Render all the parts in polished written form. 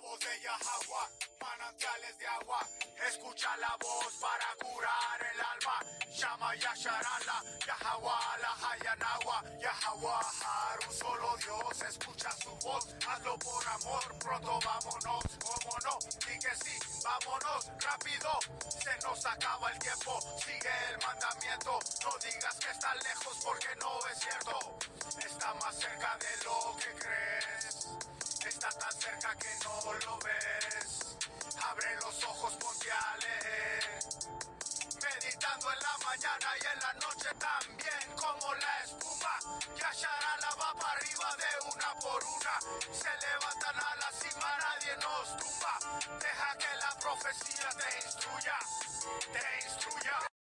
voz de Yahweh, manantiales de agua. Escucha la voz para curar el alma. Shama Yasharala, Yahweh, la Hayanagua, Yahweh, un solo Dios. Escucha su voz, hazlo por amor. Pronto vámonos, cómo no, di que sí, vámonos rápido. Se nos acaba el tiempo, sigue el mandamiento. No digas que está lejos porque no es cierto. Está más cerca de lo que crees. Está tan cerca que no lo ves. Abre los ojos, ponte a leer. Meditando en la mañana y en la noche también, como la espuma. Yasharala va para arriba de una por una. Se levantan a la cima, nadie nos tumba. Deja que la profecía te instruya, te instruya.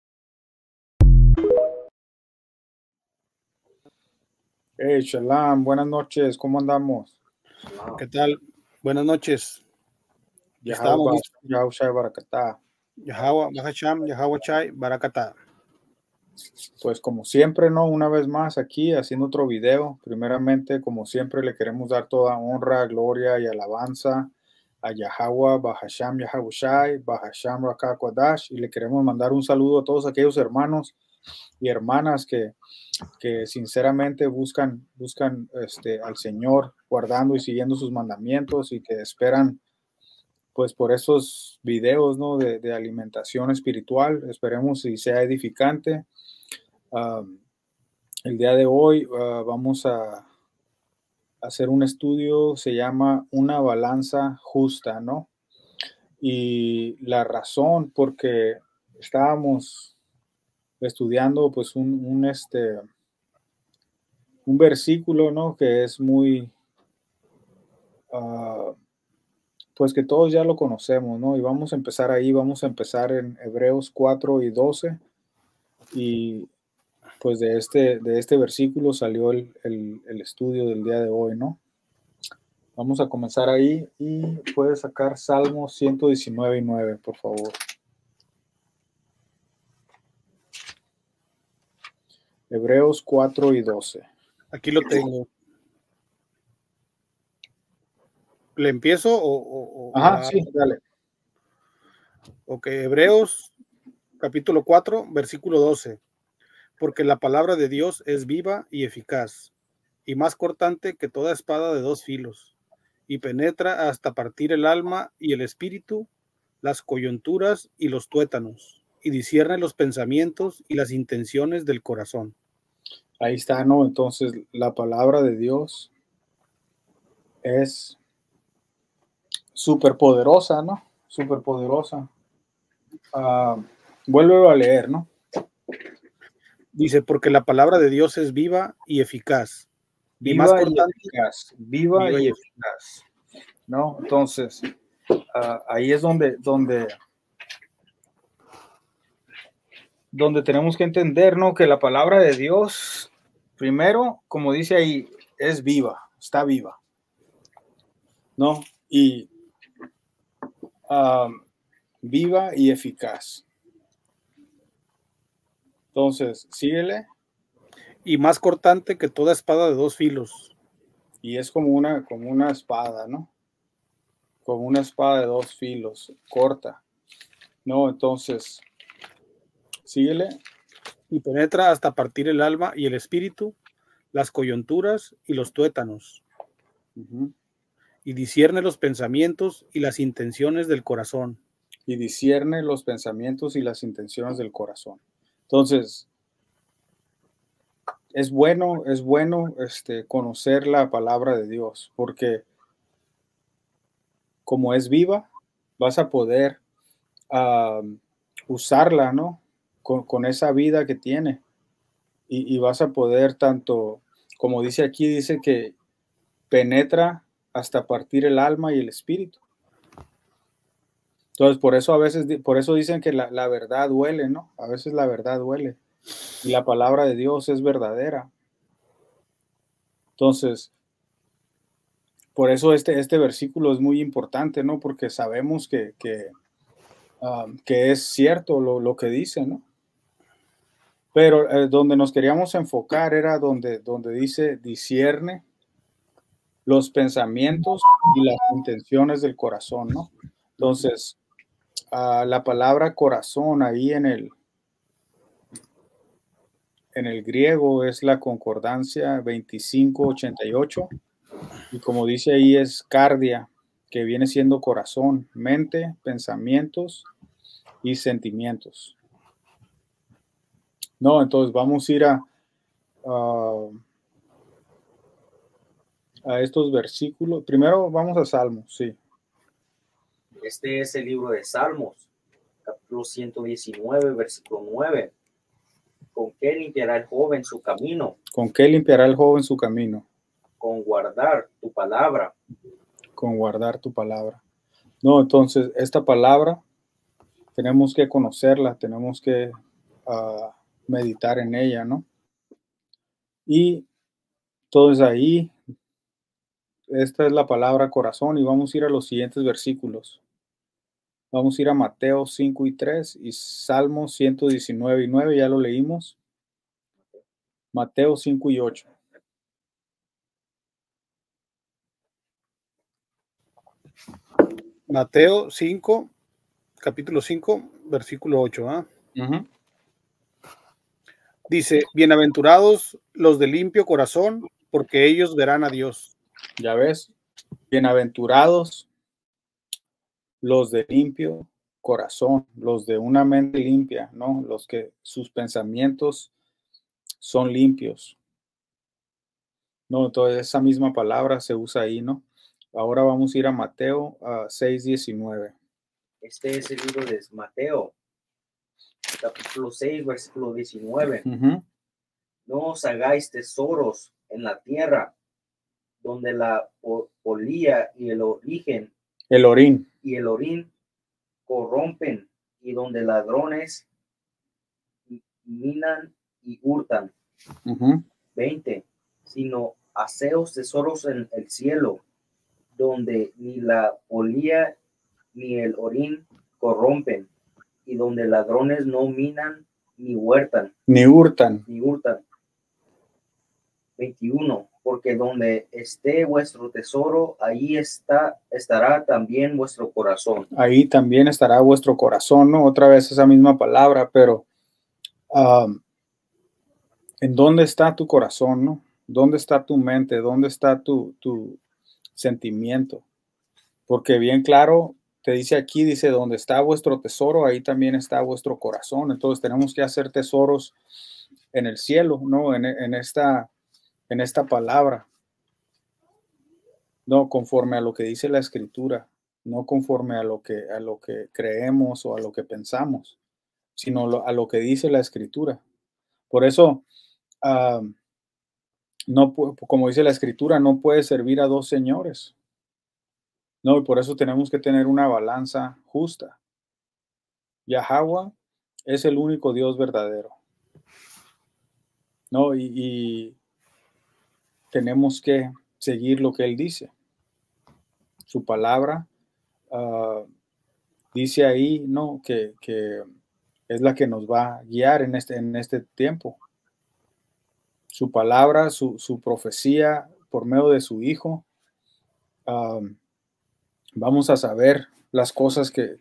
Hey, Shalom, buenas noches, ¿cómo andamos? ¿Qué tal? Buenas noches. Yahweh Shai Barakatá. Yahweh Bahasham, Yahweh Chai, Barakatá. Pues como siempre, ¿no? Una vez más aquí haciendo otro video. Primeramente, como siempre, le queremos dar toda honra, gloria y alabanza a Yahweh Bahasham, Yahweh Shai, Bahasham Rakah Kodash, y le queremos mandar un saludo a todos aquellos hermanos y hermanas que sinceramente buscan al Señor, guardando y siguiendo sus mandamientos, y que esperan pues por esos videos, ¿no? de alimentación espiritual. Esperemos y sea edificante. El día de hoy vamos a hacer un estudio, se llama Una balanza justa, ¿no? Y la razón porque estábamos estudiando pues un versículo, ¿no? Que es muy, pues que todos ya lo conocemos, ¿no? Y vamos a empezar ahí, vamos a empezar en Hebreos 4 y 12. Y pues de este versículo salió el estudio del día de hoy, ¿no? Vamos a comenzar ahí y puedes sacar Salmo 119 y 9, por favor. Hebreos 4 y 12. Aquí lo tengo. ¿Le empiezo o Ajá, sí, dale. Ok, Hebreos capítulo 4, versículo 12. Porque la palabra de Dios es viva y eficaz, y más cortante que toda espada de dos filos, y penetra hasta partir el alma y el espíritu, las coyunturas y los tuétanos, y discierne los pensamientos y las intenciones del corazón. Ahí está, ¿no? Entonces, la palabra de Dios es súper poderosa, ¿no? Súper poderosa. Vuélvelo a leer, ¿no? Dice, porque la palabra de Dios es viva y eficaz. Viva y más cortante, y eficaz. Viva y eficaz. ¿No? Entonces, ahí es donde tenemos que entender, ¿no? Que la palabra de Dios, primero, como dice ahí, es viva, está viva, ¿no? Y viva y eficaz. Entonces, síguele. Y más cortante que toda espada de dos filos. Y es como una espada, ¿no? Como una espada de dos filos, corta, ¿no? Entonces, síguele. Y penetra hasta partir el alma y el espíritu, las coyunturas y los tuétanos. Y discierne los pensamientos y las intenciones del corazón. Y discierne los pensamientos y las intenciones del corazón. Entonces, es bueno conocer la palabra de Dios, porque como es viva, vas a poder usarla, ¿no? Con esa vida que tiene. Y vas a poder tanto, como dice aquí, dice que penetra hasta partir el alma y el espíritu. Entonces, por eso dicen que la verdad duele, ¿no? A veces la verdad duele. Y la palabra de Dios es verdadera. Entonces, por eso este versículo es muy importante, ¿no? Porque sabemos que es cierto lo que dice, ¿no? Pero donde nos queríamos enfocar era donde dice discierne los pensamientos y las intenciones del corazón, ¿no? Entonces, la palabra corazón ahí en el griego es la concordancia 2588 y como dice ahí es cardia, que viene siendo corazón, mente, pensamientos y sentimientos. No, entonces vamos a ir a estos versículos. Primero vamos a Salmos, sí. Este es el libro de Salmos, capítulo 119, versículo 9. ¿Con qué limpiará el joven su camino? ¿Con qué limpiará el joven su camino? Con guardar tu palabra. Con guardar tu palabra. No, entonces esta palabra tenemos que conocerla, tenemos que meditar en ella, ¿no? Y entonces ahí, esta es la palabra corazón y vamos a ir a los siguientes versículos. Vamos a ir a Mateo 5 y 3 y Salmos 119 y 9, ya lo leímos. Mateo 5 y 8. Mateo 5, capítulo 5, versículo 8. Dice, bienaventurados los de limpio corazón, porque ellos verán a Dios. Ya ves, bienaventurados los de limpio corazón, los de una mente limpia, ¿no? Los que sus pensamientos son limpios. No, entonces esa misma palabra se usa ahí, ¿no? Ahora vamos a ir a Mateo 6:19. Este es el libro de Mateo, capítulo 6, versículo 19. No os hagáis tesoros en la tierra, donde la polilla y el orín corrompen, y donde ladrones minan y hurtan. 20. Sino haceos tesoros en el cielo, donde ni la polilla ni el orín corrompen, y donde ladrones no minan ni hurtan. 21. Porque donde esté vuestro tesoro, ahí estará también vuestro corazón. Ahí también estará vuestro corazón, ¿no? Otra vez esa misma palabra, pero ¿en dónde está tu corazón, no? ¿Dónde está tu mente? ¿Dónde está tu sentimiento? Porque bien claro, te dice aquí, dice, donde está vuestro tesoro, ahí también está vuestro corazón. Entonces tenemos que hacer tesoros en el cielo, ¿no? En esta palabra. No conforme a lo que dice la Escritura, no conforme a lo que creemos o a lo que pensamos, sino a lo que dice la Escritura. Por eso, no, como dice la Escritura, no puede servir a dos señores. No, y por eso tenemos que tener una balanza justa. Yahweh es el único Dios verdadero. No, y tenemos que seguir lo que Él dice. Su palabra dice ahí, ¿no? Que es la que nos va a guiar en este tiempo. Su palabra, su profecía por medio de su Hijo. Vamos a saber las cosas que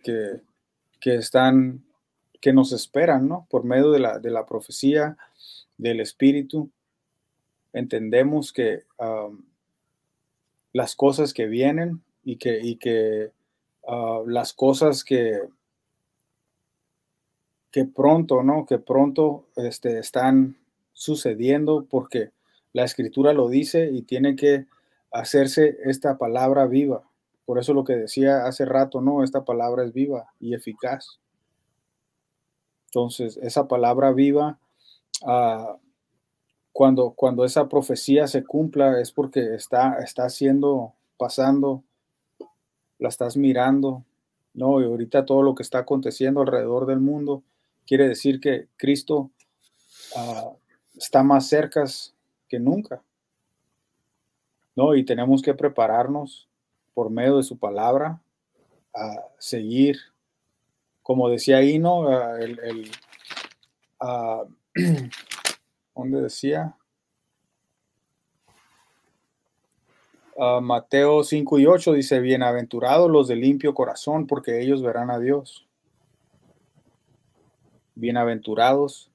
nos esperan, ¿no? Por medio de la profecía del Espíritu. Entendemos que las cosas que vienen y que las cosas que pronto, ¿no? Que pronto están sucediendo porque la Escritura lo dice y tiene que hacerse esta palabra viva. Por eso lo que decía hace rato, ¿no? Esta palabra es viva y eficaz. Entonces, esa palabra viva, cuando esa profecía se cumpla, es porque está pasando, la estás mirando, ¿no? Y ahorita todo lo que está aconteciendo alrededor del mundo quiere decir que Cristo está más cerca que nunca, ¿no? Y tenemos que prepararnos por medio de su palabra a seguir, como decía ahí, ¿no? ¿Dónde decía? Mateo 5 y 8 dice, bienaventurados los de limpio corazón, porque ellos verán a Dios. Bienaventurados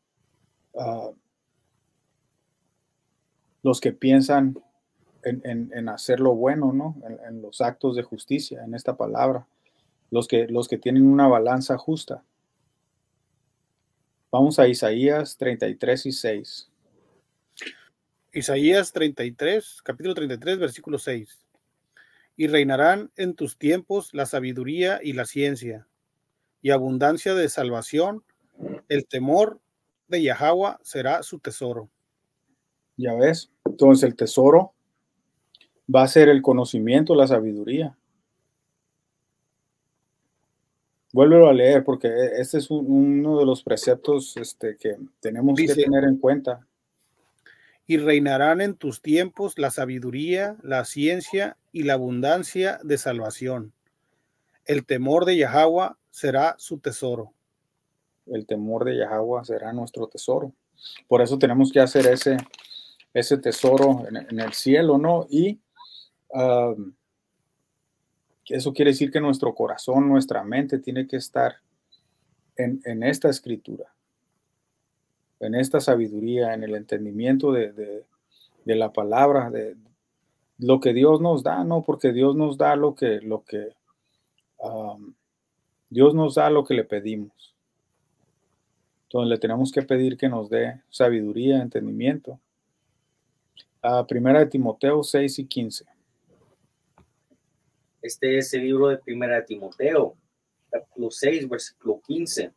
los que piensan en hacer lo bueno, ¿no? En los actos de justicia, en esta palabra. Los que tienen una balanza justa. Vamos a Isaías 33 y 6. Isaías 33, capítulo 33, versículo 6. Y reinarán en tus tiempos la sabiduría y la ciencia, y abundancia de salvación. El temor de Yahweh será su tesoro. Ya ves, entonces el tesoro va a ser el conocimiento, la sabiduría. Vuélvelo a leer porque este es uno de los preceptos que tenemos que tener en cuenta. Y reinarán en tus tiempos la sabiduría, la ciencia y la abundancia de salvación. El temor de Yahweh será su tesoro. El temor de Yahweh será nuestro tesoro. Por eso tenemos que hacer ese tesoro en el cielo, ¿no? Y eso quiere decir que nuestro corazón, nuestra mente tiene que estar en esta escritura, en esta sabiduría, en el entendimiento de la palabra, de lo que Dios nos da, ¿no? Porque Dios nos da Dios nos da lo que le pedimos. Entonces le tenemos que pedir que nos dé sabiduría, entendimiento. Primera de Timoteo 6 y 15. Este es el libro de Primera de Timoteo, capítulo 6, versículo 15.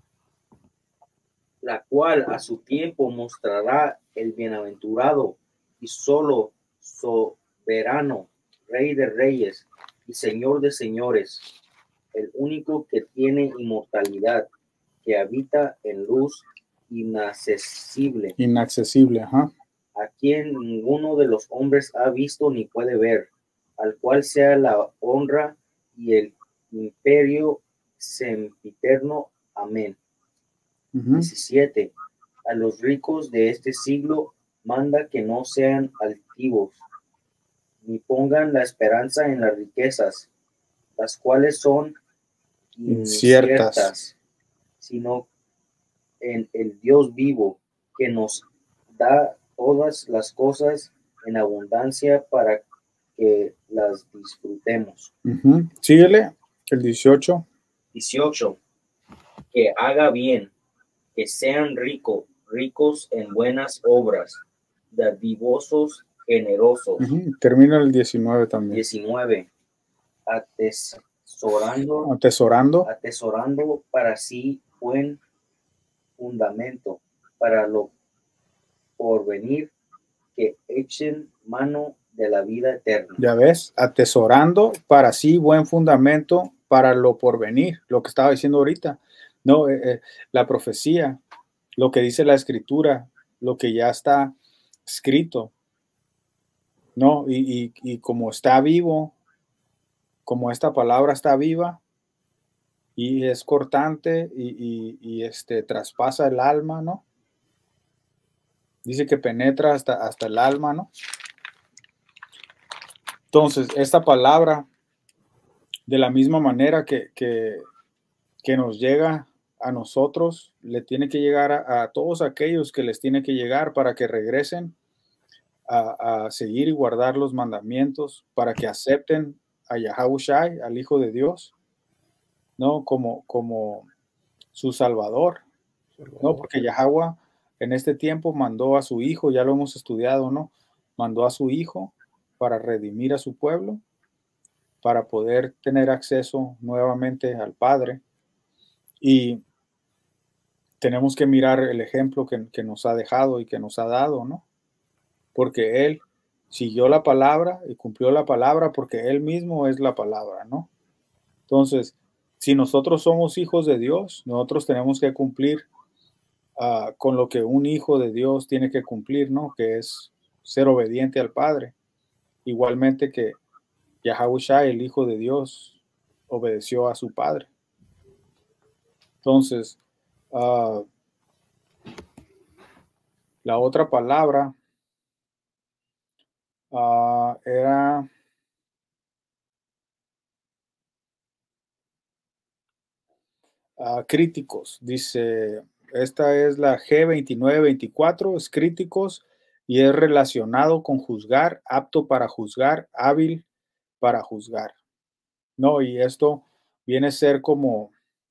La cual a su tiempo mostrará el bienaventurado y solo soberano, Rey de reyes y Señor de señores, el único que tiene inmortalidad, que habita en luz inaccesible. Inaccesible, ajá. A quien ninguno de los hombres ha visto ni puede ver, al cual sea la honra y el imperio sempiterno. Amén. 17. A los ricos de este siglo manda que no sean altivos, ni pongan la esperanza en las riquezas, las cuales son inciertas, sino en el Dios vivo, que nos da todas las cosas en abundancia para que las disfrutemos. Síguele, el 18. 18. Que haga bien, que sean ricos en buenas obras, dadivosos, generosos. Termina el 19 también. 19. Atesorando para sí buen fundamento, para lo porvenir, que echen mano de la vida eterna. Ya ves, atesorando para sí buen fundamento para lo porvenir, lo que estaba diciendo ahorita, no, la profecía, lo que dice la escritura, lo que ya está escrito, no, y como está vivo, como esta palabra está viva y es cortante y traspasa el alma, ¿no? Dice que penetra hasta el alma, ¿no? Entonces, esta palabra, de la misma manera que nos llega a nosotros, le tiene que llegar a todos aquellos que les tiene que llegar para que regresen a seguir y guardar los mandamientos, para que acepten a Yahawashi, al Hijo de Dios, ¿no? Como su Salvador, ¿no? Porque Yahweh en este tiempo mandó a su Hijo, ya lo hemos estudiado, ¿no? Mandó a su Hijo para redimir a su pueblo, para poder tener acceso nuevamente al Padre. Y tenemos que mirar el ejemplo que nos ha dejado y que nos ha dado, ¿no? Porque Él siguió la palabra y cumplió la palabra porque Él mismo es la palabra, ¿no? Entonces, si nosotros somos hijos de Dios, nosotros tenemos que cumplir con lo que un hijo de Dios tiene que cumplir, ¿no? Que es ser obediente al Padre. Igualmente que Yahawashi, el Hijo de Dios, obedeció a su Padre. Entonces, la otra palabra era críticos. Dice, esta es la G2924, es críticos y es relacionado con juzgar, apto para juzgar, hábil para juzgar. No, y esto viene a ser como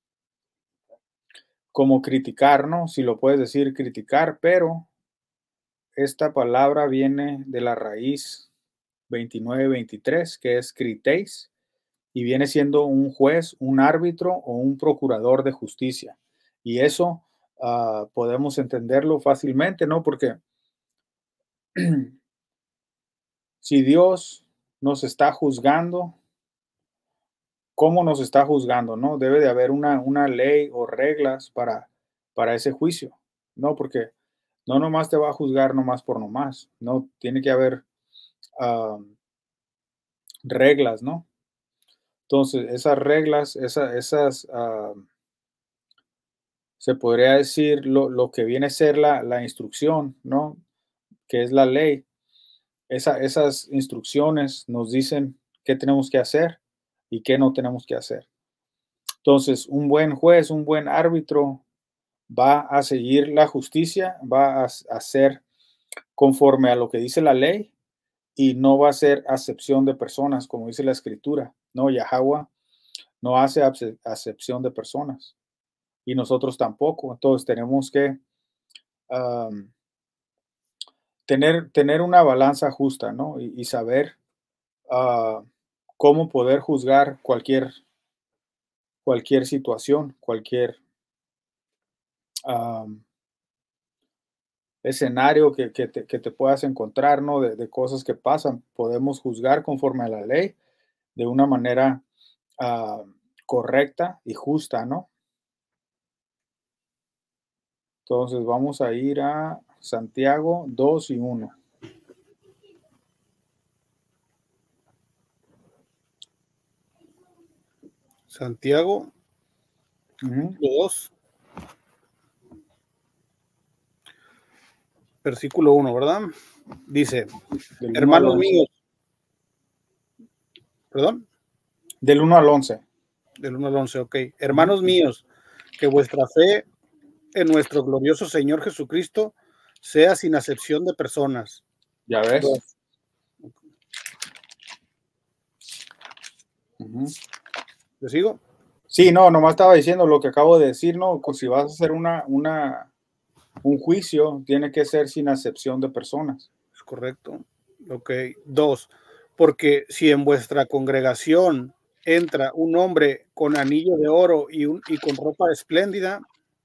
criticar, ¿no? Si lo puedes decir, criticar, pero esta palabra viene de la raíz 29-23, que es criteis, y viene siendo un juez, un árbitro o un procurador de justicia. Y eso podemos entenderlo fácilmente, ¿no? Porque si Dios nos está juzgando, ¿cómo nos está juzgando? ¿No? Debe de haber una ley o reglas para ese juicio, ¿no? Porque no nomás te va a juzgar nomás por nomás, no, tiene que haber reglas, ¿no? Entonces, esas reglas, esas, se podría decir lo que viene a ser la instrucción, ¿no? Que es la ley. Esas instrucciones nos dicen qué tenemos que hacer y qué no tenemos que hacer. Entonces, un buen juez, un buen árbitro va a seguir la justicia, va a hacer conforme a lo que dice la ley y no va a ser acepción de personas, como dice la escritura. No, Yahweh no hace acepción de personas y nosotros tampoco. Entonces tenemos que tener una balanza justa, ¿no? Y saber cómo poder juzgar cualquier situación, cualquier escenario que te puedas encontrar, ¿no? De cosas que pasan. Podemos juzgar conforme a la ley de una manera correcta y justa, ¿no? Entonces vamos a ir a Santiago 2 y 1. Santiago 2, versículo 1, ¿verdad? Dice, hermanos míos, perdón. Del 1 al 11. Del 1 al 11, ok. Hermanos míos, que vuestra fe en nuestro glorioso Señor Jesucristo sea sin acepción de personas. ¿Ya ves? ¿Le sigo? Sí, no, nomás estaba diciendo lo que acabo de decir, ¿no? Pues si vas a hacer un juicio, tiene que ser sin acepción de personas. Es correcto. Ok. 2. Porque si en vuestra congregación entra un hombre con anillo de oro y con ropa espléndida,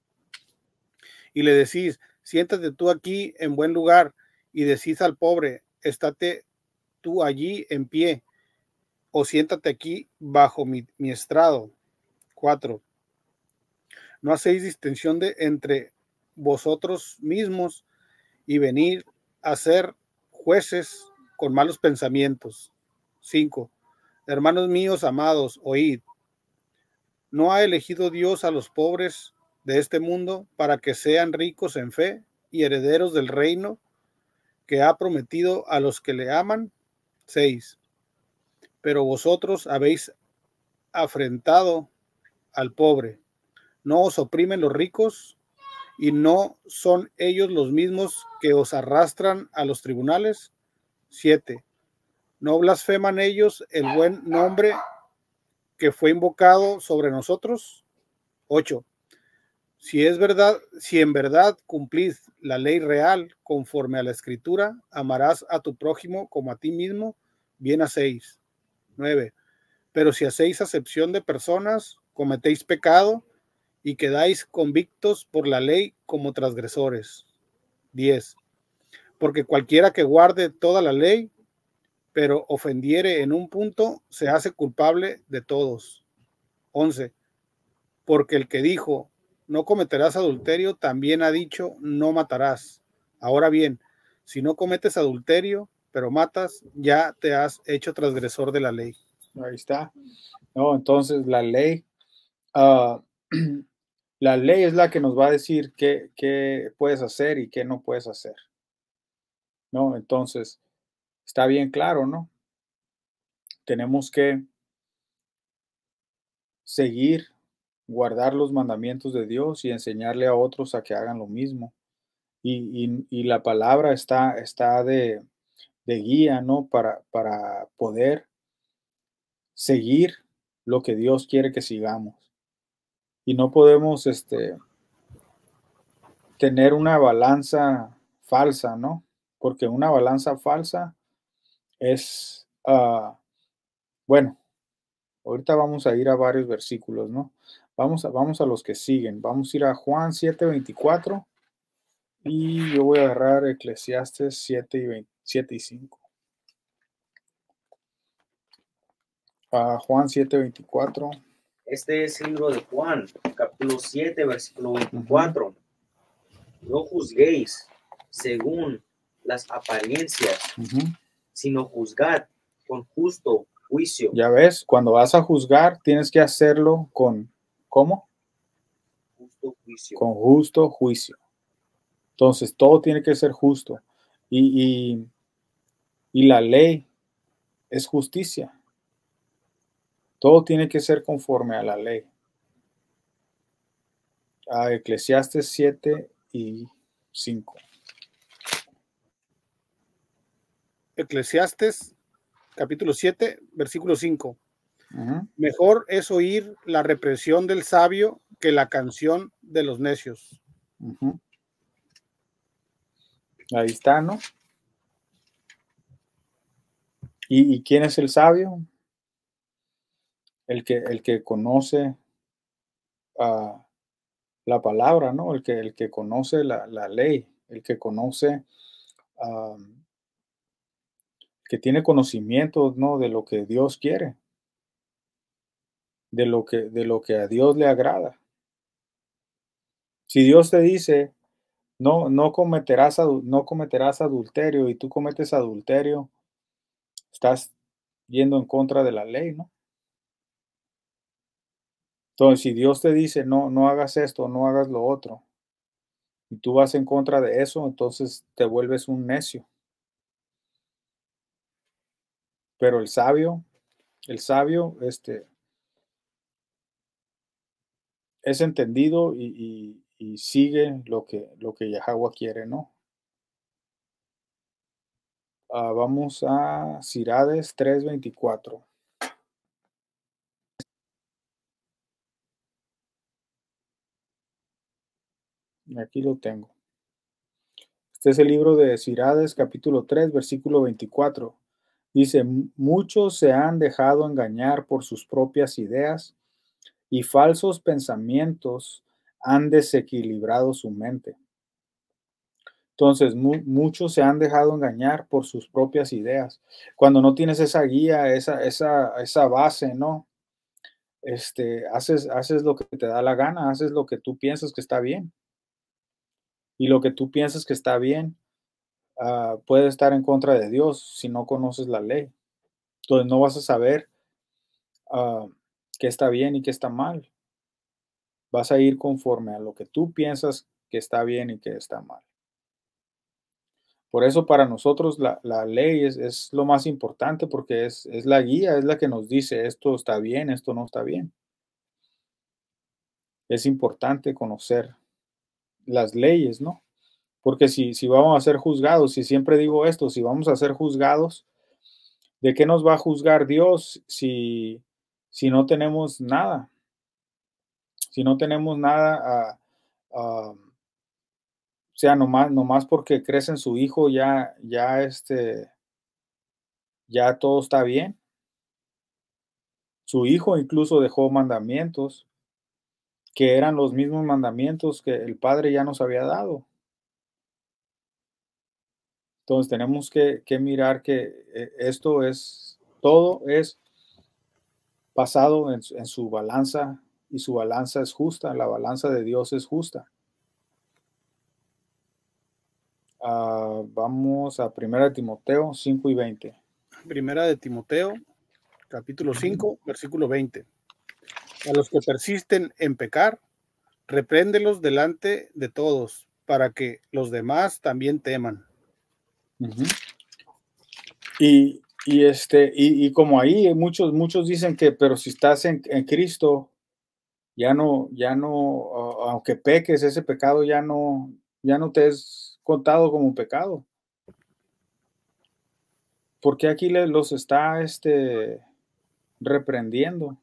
y le decís, siéntate tú aquí en buen lugar, y decís al pobre, estate tú allí en pie, o siéntate aquí bajo mi estrado. 4. No hacéis distinción entre vosotros mismos y venir a ser jueces con malos pensamientos. 5. Hermanos míos amados, oíd. ¿No ha elegido Dios a los pobres de este mundo para que sean ricos en fe y herederos del reino que ha prometido a los que le aman? 6. Pero vosotros habéis afrentado al pobre. ¿No os oprimen los ricos? ¿Y no son ellos los mismos que os arrastran a los tribunales? 7. ¿No blasfeman ellos el buen nombre que fue invocado sobre nosotros? 8. Si en verdad cumplís la ley real conforme a la escritura, amarás a tu prójimo como a ti mismo, bien hacéis. 9. Pero si hacéis acepción de personas, cometéis pecado y quedáis convictos por la ley como transgresores. 10. Porque cualquiera que guarde toda la ley, pero ofendiere en un punto, se hace culpable de todos. 11. Porque el que dijo, no cometerás adulterio, también ha dicho, no matarás. Ahora bien, si no cometes adulterio, pero matas, ya te has hecho transgresor de la ley. Ahí está. No, entonces la ley, la ley es la que nos va a decir qué puedes hacer y qué no puedes hacer. ¿No? Entonces, está bien claro, ¿no? Tenemos que seguir guardar los mandamientos de Dios y enseñarle a otros a que hagan lo mismo. Y la palabra está de guía, ¿no? Para poder seguir lo que Dios quiere que sigamos. Y no podemos tener una balanza falsa, ¿no? Porque una balanza falsa es, bueno, ahorita vamos a ir a varios versículos, ¿no? Vamos a los que siguen. Vamos a ir a Juan 7:24 y yo voy a agarrar Eclesiastes 7 y 5. Juan 7:24. Este es el libro de Juan, capítulo 7, versículo 24. No juzguéis según las apariencias, sino juzgad con justo juicio. Ya ves, cuando vas a juzgar, tienes que hacerlo con, ¿cómo? Justo juicio. Con justo juicio. Entonces, todo tiene que ser justo. Y la ley es justicia. Todo tiene que ser conforme a la ley. Eclesiastes 7 y 5. Eclesiastes, capítulo 7, versículo 5. Mejor es oír la represión del sabio que la canción de los necios. Ahí está, ¿no? ¿Y quién es el sabio? El que conoce la palabra, ¿no? El que conoce la ley, el que conoce, que tiene conocimiento, ¿no? De lo que Dios quiere, de lo que a Dios le agrada. Si Dios te dice, no cometerás adulterio y tú cometes adulterio, estás yendo en contra de la ley, ¿no? Entonces, si Dios te dice, no hagas esto, no hagas lo otro, y tú vas en contra de eso, entonces te vuelves un necio. Pero el sabio, es entendido y sigue lo que Yahweh quiere, ¿no? Vamos a Sirades 3:24. Aquí lo tengo. Este es el libro de Sirades, capítulo 3, versículo 24. Dice, muchos se han dejado engañar por sus propias ideas y falsos pensamientos han desequilibrado su mente. Entonces, muchos se han dejado engañar por sus propias ideas. Cuando no tienes esa guía, esa base, ¿no? Haces lo que te da la gana, haces lo que tú piensas que está bien. Y lo que tú piensas que está bien puede estar en contra de Dios si no conoces la ley. Entonces no vas a saber qué está bien y qué está mal. Vas a ir conforme a lo que tú piensas que está bien y que está mal. Por eso para nosotros la ley es lo más importante porque es la guía, es la que nos dice esto está bien, esto no está bien. Es importante conocer las leyes, ¿no? Porque si vamos a ser juzgados, si siempre digo esto, si vamos a ser juzgados, ¿de qué nos va a juzgar Dios si no tenemos nada? Si no tenemos nada, o sea, nomás porque crees en su hijo, ya todo está bien. Su hijo incluso dejó mandamientos que eran los mismos mandamientos que el Padre ya nos había dado. Entonces tenemos que mirar que todo es basado en su balanza y su balanza es justa, la balanza de Dios es justa. Vamos a 1 Timoteo 5 y 20. Primera de Timoteo, capítulo 5, versículo 20. A los que persisten en pecar, repréndelos delante de todos, para que los demás también teman. Y como ahí muchos dicen que, pero si estás en Cristo, ya no, aunque peques, ese pecado ya no te es contado como pecado. Porque aquí los está reprendiendo.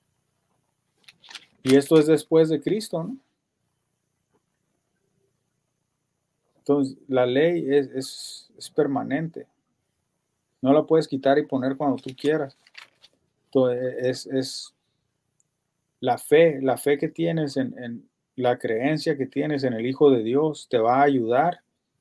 Y esto es después de Cristo, ¿no? Entonces, la ley es permanente. No la puedes quitar y poner cuando tú quieras. Entonces, es la fe que tienes en la creencia que tienes en el Hijo de Dios te va a ayudar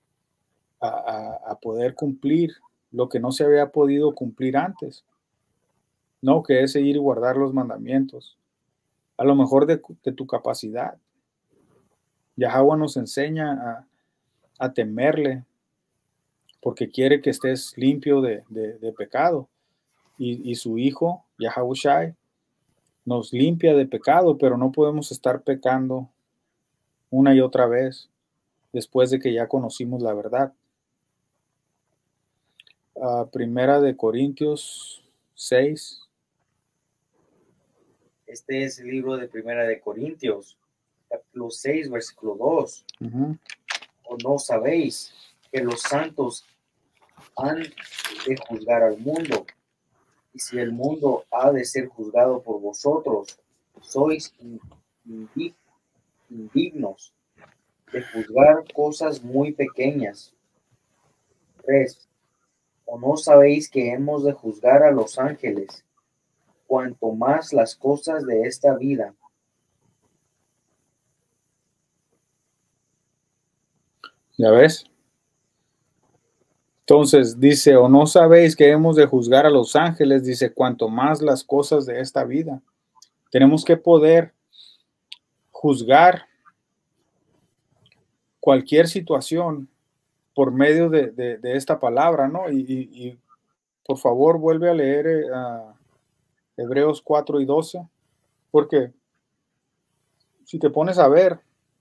a poder cumplir lo que no se había podido cumplir antes. No, que es seguir y guardar los mandamientos. A lo mejor de tu capacidad. Yahweh nos enseña a temerle porque quiere que estés limpio de pecado. Y su Hijo, Yahawashi, nos limpia de pecado, pero no podemos estar pecando una y otra vez después de que ya conocimos la verdad. Primera de Corintios 6. Este es el libro de Primera de Corintios, capítulo 6, versículo 2. ¿O no sabéis que los santos han de juzgar al mundo? Y si el mundo ha de ser juzgado por vosotros, sois indignos de juzgar cosas muy pequeñas. 3. ¿O no sabéis que hemos de juzgar a los ángeles, cuanto más las cosas de esta vida? ¿Ya ves? Entonces dice, ¿o no sabéis que hemos de juzgar a los ángeles? Dice, cuanto más las cosas de esta vida. Tenemos que poder juzgar cualquier situación por medio de esta palabra, ¿no? Y por favor, vuelve a leer Hebreos 4 y 12, porque si te pones a ver,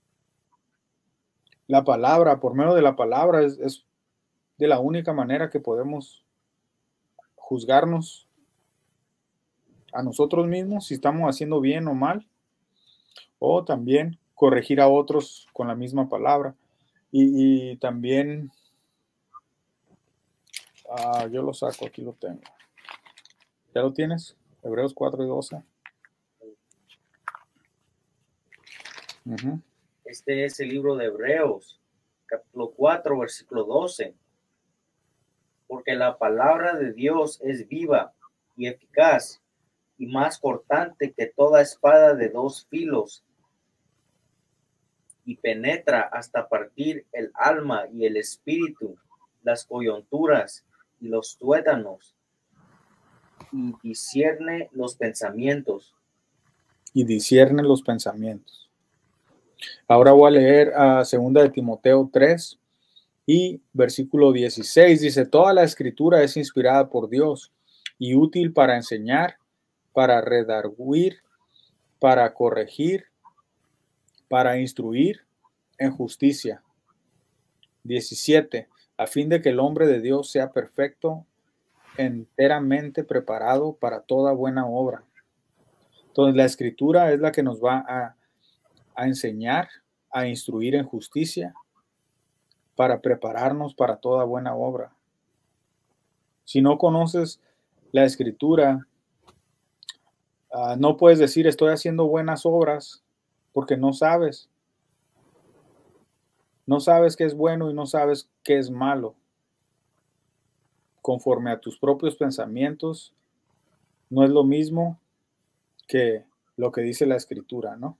la palabra, por medio de la palabra, es de la única manera que podemos juzgarnos a nosotros mismos si estamos haciendo bien o mal, o también corregir a otros con la misma palabra. Y también, yo lo saco, aquí lo tengo. ¿Ya lo tienes? Hebreos 4 y 12. Este es el libro de Hebreos, capítulo 4, versículo 12. Porque la palabra de Dios es viva y eficaz y más cortante que toda espada de dos filos, y penetra hasta partir el alma y el espíritu, las coyunturas y los tuétanos, y discierne los pensamientos. Y discierne los pensamientos. Ahora voy a leer a 2 de Timoteo 3 y versículo 16. Dice, toda la escritura es inspirada por Dios y útil para enseñar, para redarguir, para corregir, para instruir en justicia. 17. A fin de que el hombre de Dios sea perfecto, enteramente preparado para toda buena obra. Entonces la escritura es la que nos va a enseñar, a instruir en justicia, para prepararnos para toda buena obra. Si no conoces la escritura, no puedes decir estoy haciendo buenas obras porque no sabes. No sabes qué es bueno y no sabes qué es malo. Conforme a tus propios pensamientos, no es lo mismo que lo que dice la escritura, ¿no?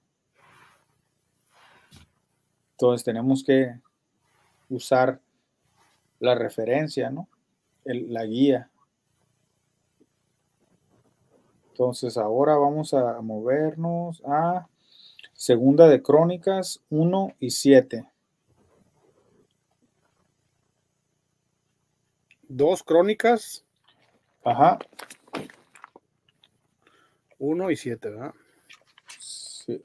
Entonces tenemos que usar la referencia, ¿no? La guía. Entonces ahora vamos a movernos a Segunda de Crónicas 1 y 7. 2 Crónicas. Ajá. 1 y 7, ¿verdad? Sí.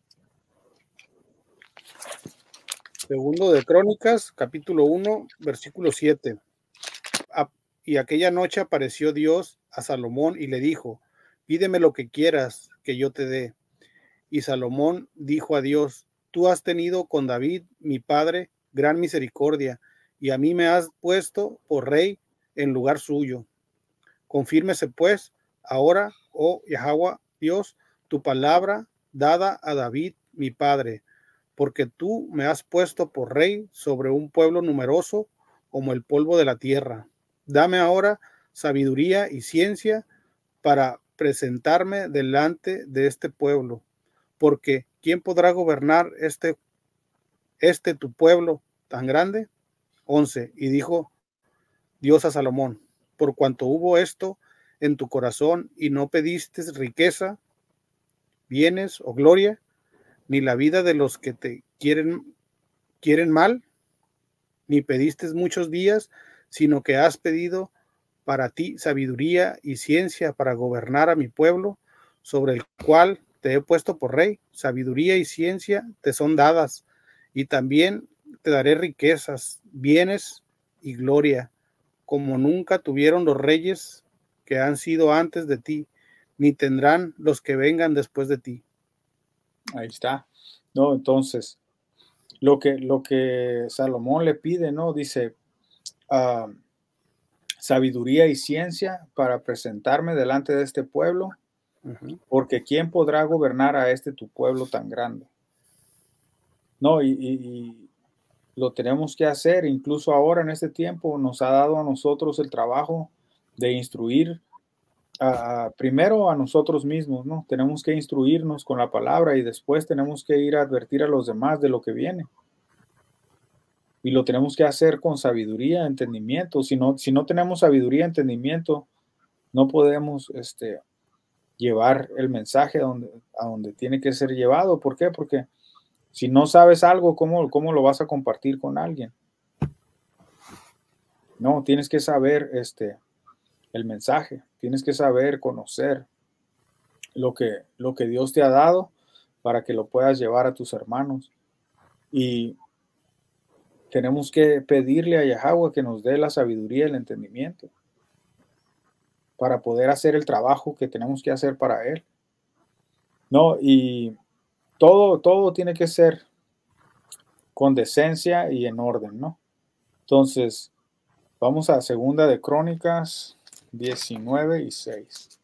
Segundo de Crónicas, capítulo 1, versículo 7. Y aquella noche apareció Dios a Salomón y le dijo, pídeme lo que quieras que yo te dé. Y Salomón dijo a Dios: Tú has tenido con David, mi padre, gran misericordia, y a mí me has puesto por rey en lugar suyo. Confírmese pues ahora, oh Yahweh Dios, tu palabra dada a David, mi padre, porque tú me has puesto por rey sobre un pueblo numeroso como el polvo de la tierra. Dame ahora sabiduría y ciencia para presentarme delante de este pueblo, porque ¿quién podrá gobernar este tu pueblo tan grande? 11. Y dijo Dios a Salomón: por cuanto hubo esto en tu corazón y no pediste riqueza, bienes o gloria, ni la vida de los que te quieren mal, ni pediste muchos días, sino que has pedido para ti sabiduría y ciencia para gobernar a mi pueblo, sobre el cual te he puesto por rey. Sabiduría y ciencia te son dadas, y también te daré riquezas, bienes y gloria, como nunca tuvieron los reyes que han sido antes de ti, ni tendrán los que vengan después de ti. Ahí está. No, entonces, lo que Salomón le pide, ¿no? Dice, sabiduría y ciencia para presentarme delante de este pueblo, porque ¿quién podrá gobernar a tu pueblo tan grande? No, y lo tenemos que hacer, incluso ahora en este tiempo nos ha dado a nosotros el trabajo de instruir primero a nosotros mismos, ¿no? Tenemos que instruirnos con la palabra y después tenemos que ir a advertir a los demás de lo que viene. Y lo tenemos que hacer con sabiduría, entendimiento. Si no tenemos sabiduría, entendimiento, no podemos llevar el mensaje a donde tiene que ser llevado. ¿Por qué? Porque si no sabes algo, ¿cómo lo vas a compartir con alguien? No, tienes que saber el mensaje, tienes que saber conocer lo que Dios te ha dado para que lo puedas llevar a tus hermanos. Y tenemos que pedirle a Yahweh que nos dé la sabiduría y el entendimiento para poder hacer el trabajo que tenemos que hacer para Él. No, y todo tiene que ser con decencia y en orden, ¿no? Entonces, vamos a Segunda de Crónicas 19:6.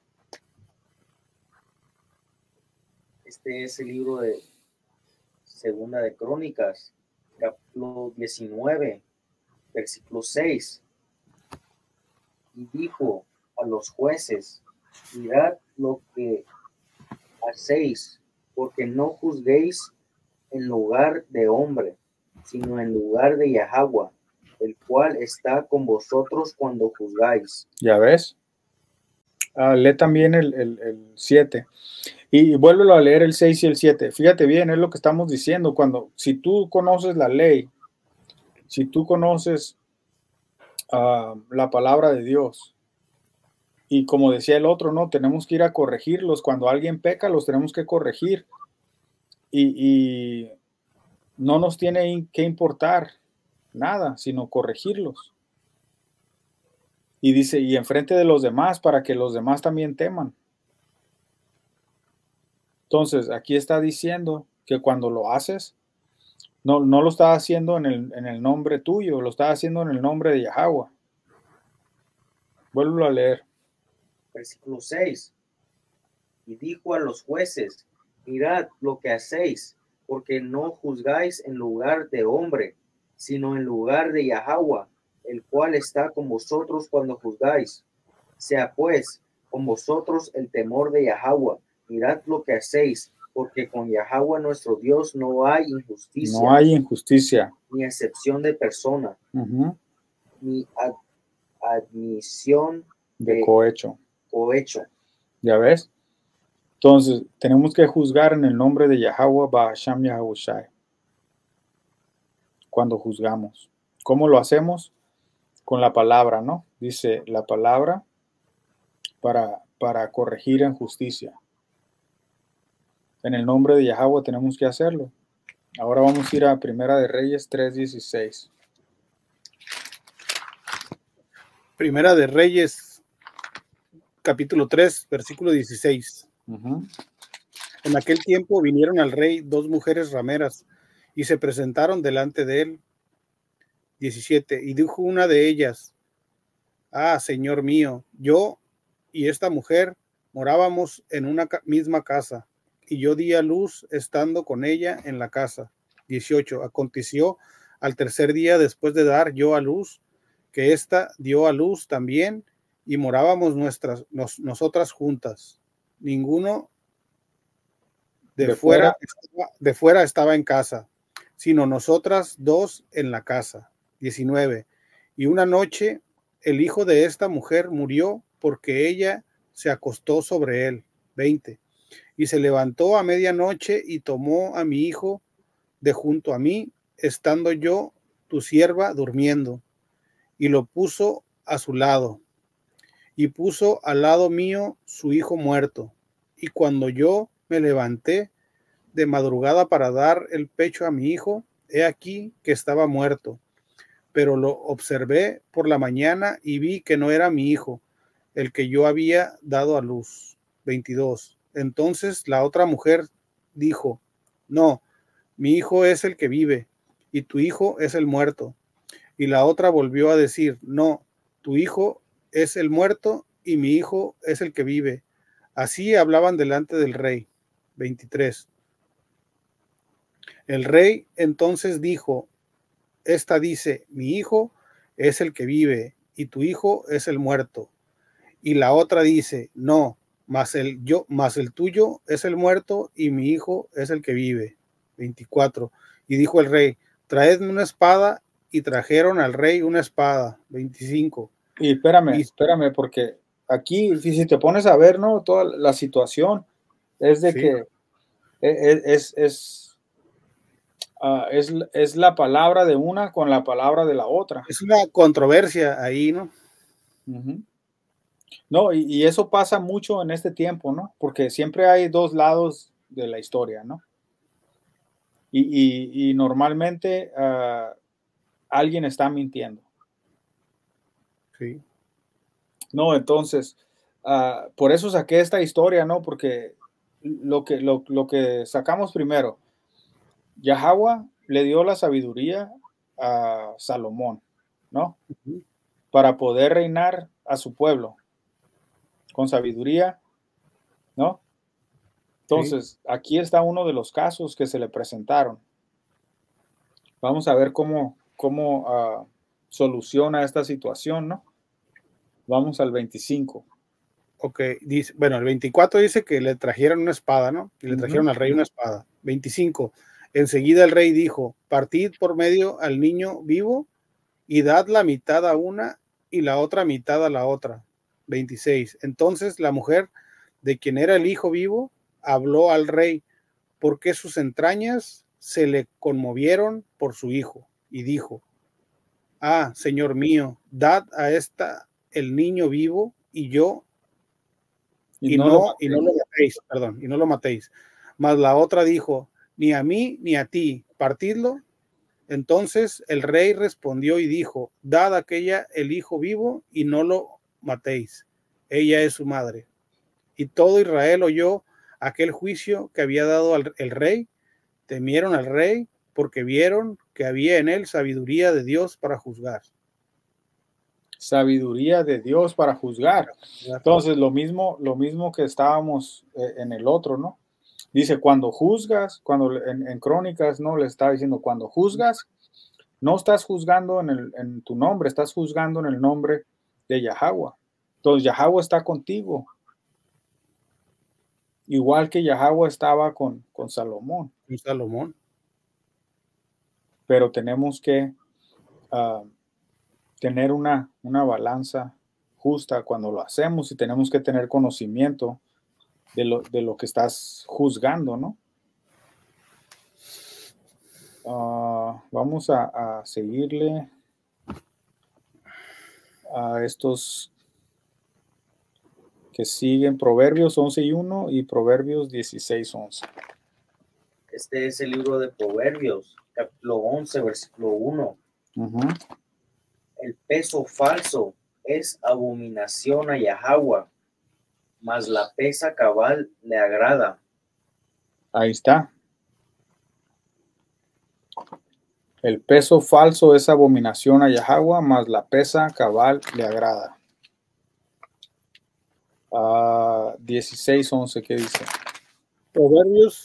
Este es el libro de Segunda de Crónicas, capítulo 19, versículo 6. Y dijo a los jueces: mirad lo que hacéis, porque no juzguéis en lugar de hombre, sino en lugar de Yahweh, el cual está con vosotros cuando juzgáis. ¿Ya ves? Lee también el 7. Y vuélvelo a leer el 6 y el 7. Fíjate bien, es lo que estamos diciendo. Si tú conoces la ley, si tú conoces la palabra de Dios, y como decía el otro, no, tenemos que ir a corregirlos. Cuando alguien peca, los tenemos que corregir. Y no nos tiene que importar nada, sino corregirlos. Y dice, y enfrente de los demás, para que los demás también teman. Entonces, aquí está diciendo que cuando lo haces, no lo está haciendo en el nombre tuyo, lo está haciendo en el nombre de Yahweh. Vuelvo a leer. Versículo 6. Y dijo a los jueces: mirad lo que hacéis, porque no juzgáis en lugar de hombre, sino en lugar de Yahweh, el cual está con vosotros cuando juzgáis. Sea pues con vosotros el temor de Yahweh. Mirad lo que hacéis, porque con Yahweh nuestro Dios no hay injusticia. No hay injusticia. Ni excepción de persona, ni admisión de cohecho. ¿Ya ves? Entonces, tenemos que juzgar en el nombre de Yahweh Ba'asham Yahushai. Cuando juzgamos. ¿Cómo lo hacemos? Con la palabra, ¿no? Dice la palabra para corregir en justicia. En el nombre de Yahweh tenemos que hacerlo. Ahora vamos a ir a Primera de Reyes 3:16. Primera de Reyes, capítulo 3, versículo 16. En aquel tiempo vinieron al rey 2 mujeres rameras y se presentaron delante de él. 17. Y dijo una de ellas: Ah, señor mío, yo y esta mujer morábamos en una misma casa, y yo di a luz estando con ella en la casa. 18. Aconteció al tercer día después de dar yo a luz, que ésta dio a luz también, y morábamos nosotras juntas. Ninguno de fuera estaba en casa, sino nosotras 2 en la casa. 19. Y una noche el hijo de esta mujer murió porque ella se acostó sobre él. 20. Y se levantó a medianoche y tomó a mi hijo de junto a mí, estando yo, tu sierva, durmiendo, y lo puso a su lado, y puso al lado mío su hijo muerto. Y cuando yo me levanté de madrugada para dar el pecho a mi hijo, he aquí que estaba muerto. Pero lo observé por la mañana y vi que no era mi hijo, el que yo había dado a luz. 22. Entonces la otra mujer dijo: No, mi hijo es el que vive, y tu hijo es el muerto. Y la otra volvió a decir: No, tu hijo es el muerto, y mi hijo es el que vive. Así hablaban delante del rey. 23. El rey entonces dijo: Esta dice: Mi hijo es el que vive, y tu hijo es el muerto. Y la otra dice: No, mas el tuyo es el muerto, y mi hijo es el que vive. 24. Y dijo el rey: Traedme una espada, y trajeron al rey una espada. 25. Y espérame, porque aquí, si te pones a ver, ¿no? Toda la situación es de que es la palabra de una con la palabra de la otra. Es una controversia ahí, ¿no? Uh-huh. No, y eso pasa mucho en este tiempo, ¿no? Porque siempre hay 2 lados de la historia, ¿no? Y normalmente alguien está mintiendo. Sí. No, entonces, por eso saqué esta historia, ¿no? Porque lo que sacamos primero, Yahweh le dio la sabiduría a Salomón, ¿no? Uh-huh. Para poder reinar a su pueblo con sabiduría, ¿no? Entonces, aquí está uno de los casos que se le presentaron. Vamos a ver cómo soluciona esta situación, ¿no? Vamos al 25. Ok, dice, bueno, el 24 dice que le trajeron una espada, ¿no? Y le trajeron al rey una espada. 25. Enseguida el rey dijo: Partid por medio al niño vivo y dad la mitad a una y la otra mitad a la otra. 26. Entonces la mujer de quien era el hijo vivo habló al rey, porque sus entrañas se le conmovieron por su hijo, y dijo: Ah, señor mío, dad a esta el niño vivo, y yo y no lo matéis. Mas la otra dijo: Ni a mí ni a ti, partidlo. Entonces el rey respondió y dijo: Dad a aquella el hijo vivo y no lo matéis. Ella es su madre. Y todo Israel oyó aquel juicio que había dado el rey. Temieron al rey porque vieron que había en él sabiduría de Dios para juzgar. Sabiduría de Dios para juzgar. Entonces, lo mismo que estábamos en el otro, ¿no? Dice, cuando juzgas, cuando en Crónicas, ¿no? Le está diciendo, cuando juzgas, no estás juzgando en tu nombre, estás juzgando en el nombre de Yahweh. Entonces, Yahweh está contigo. Igual que Yahweh estaba con Salomón. Y Salomón. Pero tenemos que tener una balanza justa cuando lo hacemos y tenemos que tener conocimiento de lo que estás juzgando, ¿no? Vamos a seguirle a estos que siguen, Proverbios 11:1 y Proverbios 16:11. Este es el libro de Proverbios, capítulo 11, versículo 1. Uh-huh. El peso falso es abominación a Yahweh, mas la pesa cabal le agrada. Ahí está. El peso falso es abominación a Yahweh, mas la pesa cabal le agrada. 16:11, ¿qué dice? Proverbios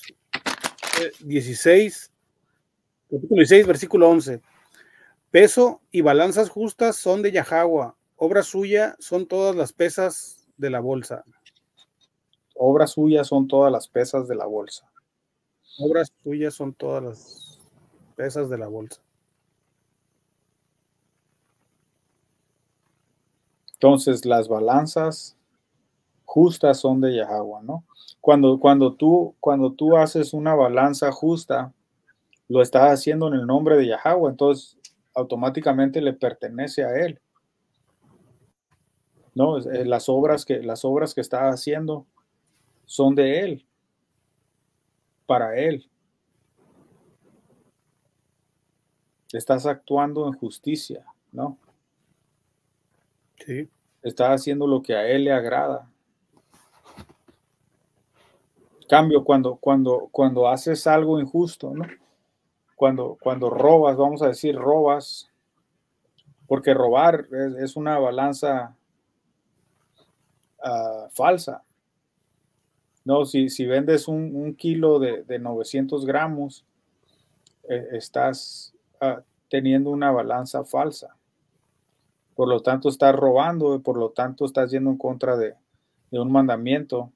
16, capítulo 16, versículo 11. Peso y balanzas justas son de Yahweh, obra suya son todas las pesas de la bolsa. Obras suyas son todas las pesas de la bolsa. Obras suyas son todas las pesas de la bolsa. Entonces, las balanzas justas son de Yahweh, ¿no? Cuando tú haces una balanza justa, lo estás haciendo en el nombre de Yahweh, entonces automáticamente le pertenece a él. ¿No? Las obras que estás haciendo son de él, para él. Estás actuando en justicia, ¿no? Sí. Estás haciendo lo que a él le agrada. Cambio, cuando haces algo injusto, ¿no? Cuando robas, vamos a decir robas, porque robar es una balanza falsa. No, si vendes un kilo de 900 gramos, estás teniendo una balanza falsa. Por lo tanto, estás robando y por lo tanto estás yendo en contra de un mandamiento.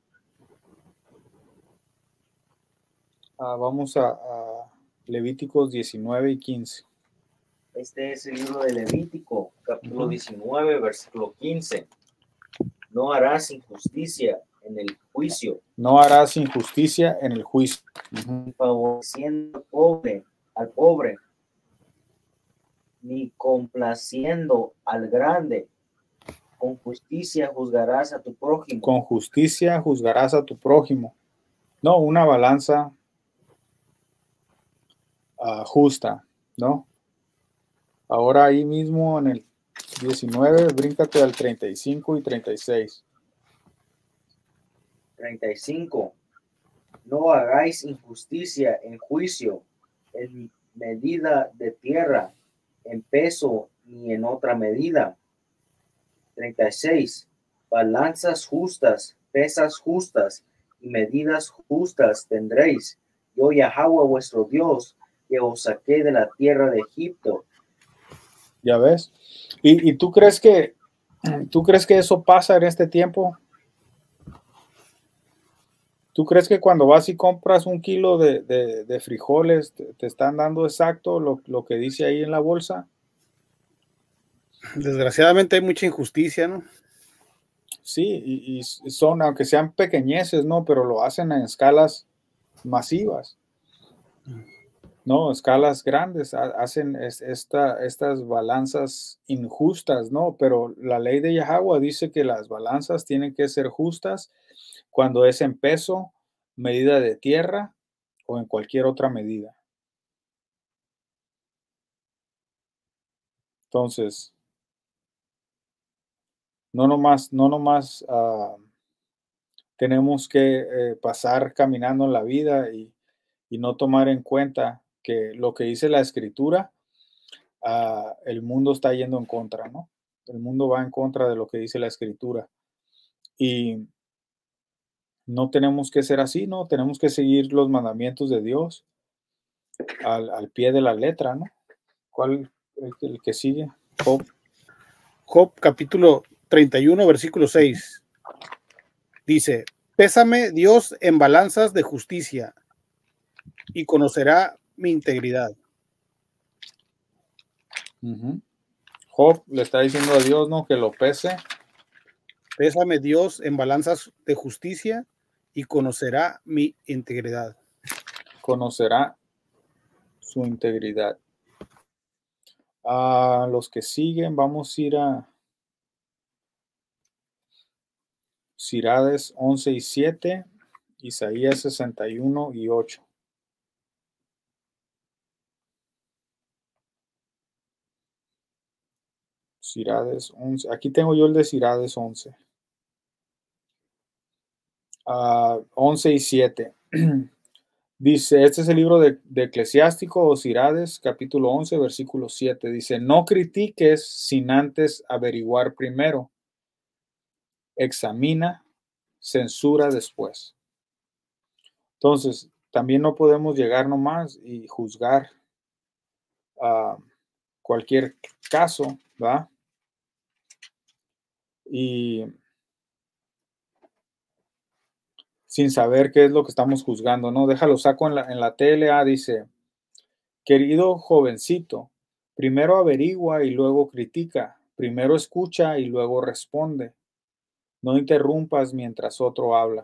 Vamos a Levíticos 19 y 15. Este es el libro de Levítico, capítulo 19, versículo 15. No harás injusticia en el juicio. No harás injusticia en el juicio. Favoreciendo al pobre, ni complaciendo al grande. Con justicia juzgarás a tu prójimo. Con justicia juzgarás a tu prójimo. No, una balanza justa, ¿no? Ahora ahí mismo en el 19, bríncate al 35 y 36. 35. No hagáis injusticia en juicio, en medida de tierra, en peso ni en otra medida. 36. Balanzas justas, pesas justas y medidas justas tendréis. Yo, Yahweh vuestro Dios, que os saqué de la tierra de Egipto. ¿Ya ves? ¿Y tú crees que eso pasa en este tiempo? ¿Tú crees que cuando vas y compras un kilo de frijoles te están dando exacto lo que dice ahí en la bolsa? Desgraciadamente hay mucha injusticia, ¿no? Sí, y son, aunque sean pequeñeces, ¿no? Pero lo hacen en escalas masivas, ¿no? Escalas grandes, hacen estas balanzas injustas, ¿no? Pero la ley de Yahweh dice que las balanzas tienen que ser justas cuando es en peso, medida de tierra o en cualquier otra medida. Entonces, no nomás tenemos que pasar caminando en la vida y no tomar en cuenta que lo que dice la escritura, el mundo está yendo en contra, ¿no? El mundo va en contra de lo que dice la escritura. Y no tenemos que ser así, ¿no? Tenemos que seguir los mandamientos de Dios al pie de la letra, ¿no? ¿Cuál el que sigue? Job capítulo 31, versículo 6. Dice, pésame Dios en balanzas de justicia y conocerá mi integridad. Job le está diciendo a Dios, ¿no? Que lo pese. Pésame Dios en balanzas de justicia y conocerá mi integridad. Conocerá su integridad. A los que siguen, vamos a ir a Sirades 11 y 7, Isaías 61 y 8. Sirades 11. Aquí tengo yo el de Sirades 11. 11 y 7. Dice, este es el libro de Eclesiástico o Sirades, capítulo 11, versículo 7. Dice, no critiques sin antes averiguar primero. Examina, censura después. Entonces, también no podemos llegar nomás y juzgar cualquier caso, ¿va? Y sin saber qué es lo que estamos juzgando, ¿no? Déjalo saco en la TLA, dice, querido jovencito, primero averigua y luego critica, primero escucha y luego responde. No interrumpas mientras otro habla.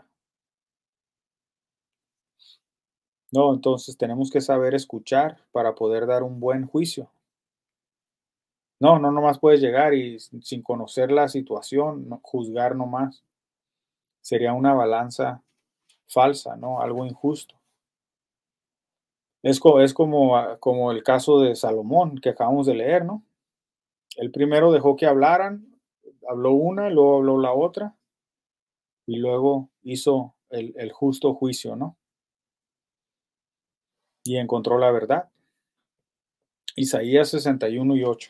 No, entonces tenemos que saber escuchar para poder dar un buen juicio. No nomás puedes llegar y sin conocer la situación, no, juzgar nomás. Sería una balanza falsa, ¿no? Algo injusto. Es como el caso de Salomón que acabamos de leer, ¿no? Él primero dejó que hablaran, habló una, luego habló la otra, y luego hizo el justo juicio, ¿no? Y encontró la verdad. Isaías 61:8.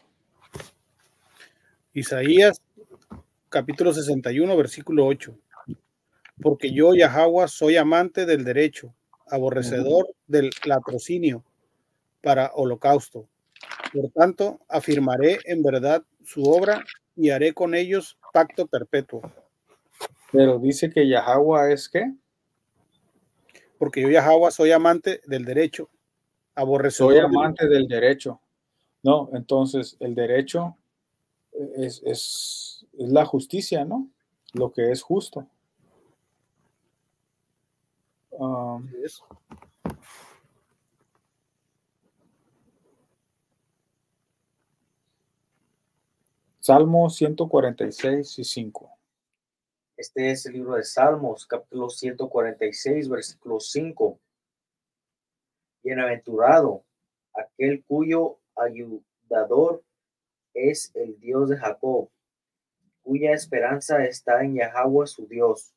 Isaías capítulo 61, versículo 8. Porque yo, Yahweh, soy amante del derecho, aborrecedor del latrocinio para holocausto. Por tanto, afirmaré en verdad su obra y haré con ellos pacto perpetuo. Pero dice que Yahweh es ¿qué? Porque yo, Yahweh, soy amante del derecho, aborrecedor. Soy amante del derecho. No, entonces el derecho es la justicia, ¿no? Lo que es justo. Salmo 146:5. Este es el libro de Salmos, capítulo 146, versículo 5. Bienaventurado aquel cuyo ayudador es el Dios de Jacob, cuya esperanza está en Yahweh su Dios.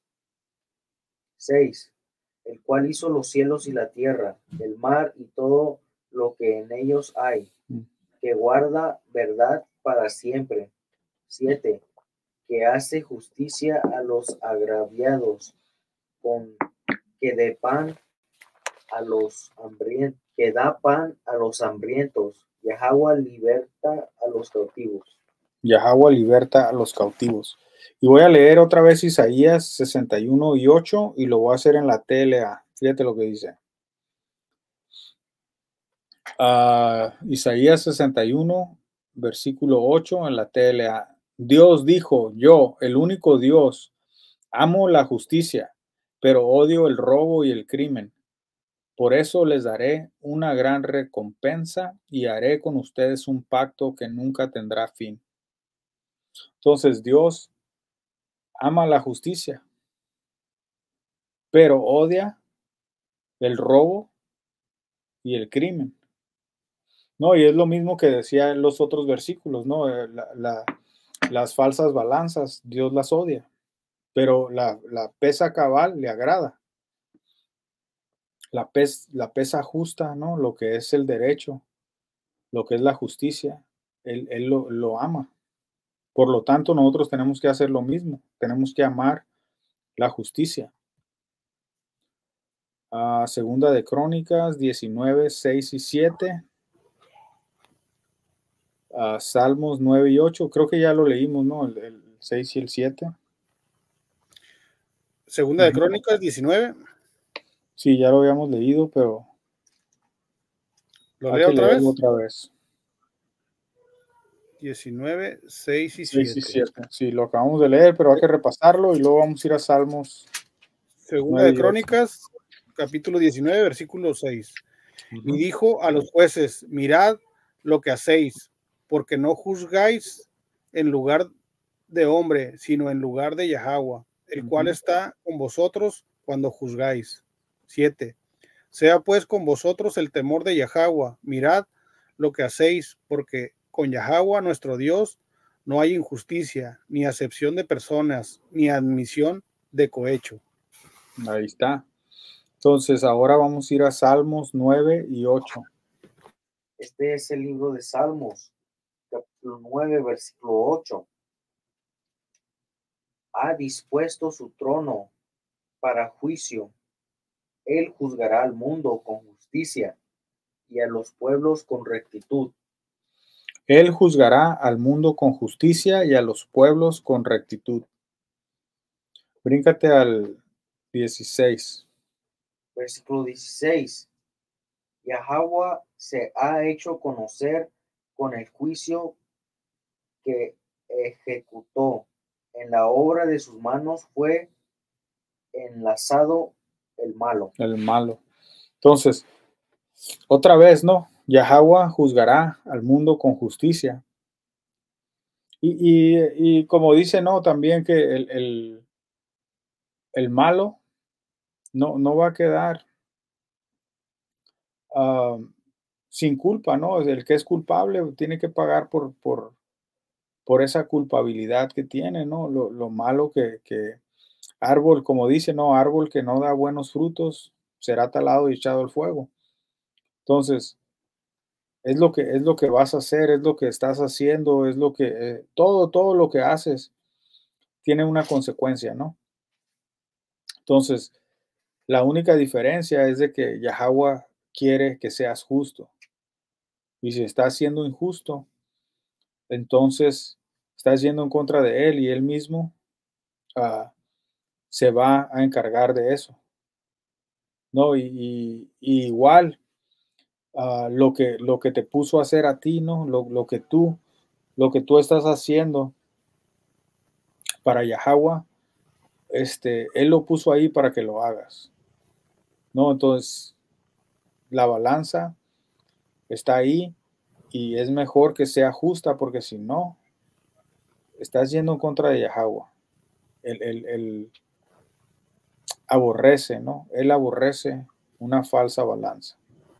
6. El cual hizo los cielos y la tierra, el mar y todo lo que en ellos hay, que guarda verdad para siempre. 7. Que hace justicia a los agraviados, que da pan a los hambrientos. Yahweh liberta a los cautivos. Yahweh liberta a los cautivos. Y voy a leer otra vez Isaías 61:8 y lo voy a hacer en la TLA. Fíjate lo que dice. Isaías 61, versículo 8 en la TLA. Dios dijo, yo, el único Dios, amo la justicia, pero odio el robo y el crimen. Por eso les daré una gran recompensa y haré con ustedes un pacto que nunca tendrá fin. Entonces Dios ama la justicia, pero odia el robo y el crimen. No, y es lo mismo que decía en los otros versículos, ¿no? Las falsas balanzas, Dios las odia, pero la pesa cabal le agrada. La pesa justa, ¿no? Lo que es el derecho, lo que es la justicia, él lo ama. Por lo tanto, nosotros tenemos que hacer lo mismo, tenemos que amar la justicia. Segunda de Crónicas 19, 6 y 7. Salmos 9 y 8, creo que ya lo leímos, ¿no? El 6 y el 7. Segunda de Crónicas 19. Sí, ya lo habíamos leído, pero ¿Lo leo otra vez? 19, 6 y 7. Sí, lo acabamos de leer, pero hay que repasarlo y luego vamos a ir a Salmos. Segunda de Crónicas, capítulo 19, versículo 6. Y dijo a los jueces, mirad lo que hacéis, porque no juzgáis en lugar de hombre, sino en lugar de Yahweh, el cual está con vosotros cuando juzgáis. 7. Sea pues con vosotros el temor de Yahweh, mirad lo que hacéis, porque con Yahweh nuestro Dios no hay injusticia, ni acepción de personas, ni admisión de cohecho. Ahí está. Entonces, ahora vamos a ir a Salmos 9 y 8. Este es el libro de Salmos, capítulo 9, versículo 8. Ha dispuesto su trono para juicio. Él juzgará al mundo con justicia y a los pueblos con rectitud. Él juzgará al mundo con justicia y a los pueblos con rectitud. Bríncate al 16. Versículo 16. Yahweh se ha hecho conocer con el juicio que ejecutó. En la obra de sus manos fue enlazado el malo. El malo. Entonces, otra vez, ¿no? Yahweh juzgará al mundo con justicia. Y como dice, ¿no? También que el malo no va a quedar sin culpa, ¿no? El que es culpable tiene que pagar por esa culpabilidad que tiene, ¿no? Lo malo que árbol, como dice, ¿no? Árbol que no da buenos frutos será talado y echado al fuego. Entonces, es lo que vas a hacer, es lo que estás haciendo, es lo que, todo lo que haces tiene una consecuencia, ¿no? Entonces, la única diferencia es de que Yahweh quiere que seas justo. Y si estás siendo injusto, entonces estás yendo en contra de él y él mismo se va a encargar de eso, ¿no? Y igual lo que te puso a hacer a ti, ¿no? Lo que tú estás haciendo para Yahweh, él lo puso ahí para que lo hagas, ¿no? Entonces, la balanza está ahí y es mejor que sea justa porque si no, estás yendo en contra de Yahweh. Él aborrece, ¿no? Él aborrece una falsa balanza.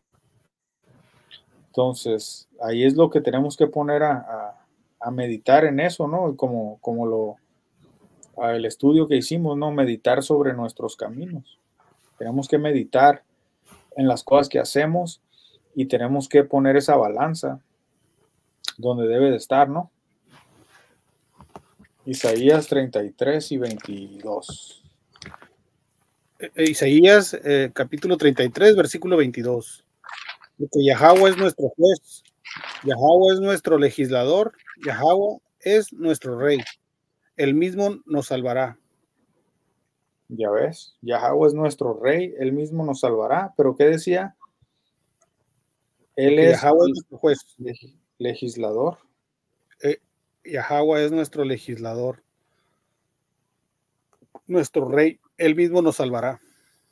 Entonces, ahí es lo que tenemos que poner a meditar en eso, ¿no? Como el estudio que hicimos, ¿no? Meditar sobre nuestros caminos. Tenemos que meditar en las cosas que hacemos y tenemos que poner esa balanza donde debe de estar, ¿no? Isaías 33 y 22. Isaías capítulo 33, versículo 22. Porque Yahweh es nuestro juez, Yahweh es nuestro legislador, Yahweh es nuestro rey. Él mismo nos salvará. Ya ves, Yahweh es nuestro rey, él mismo nos salvará. Pero ¿qué decía? Él Porque es Yahweh es nuestro juez. Legislador. Yahweh es nuestro legislador, nuestro rey. Él mismo nos salvará.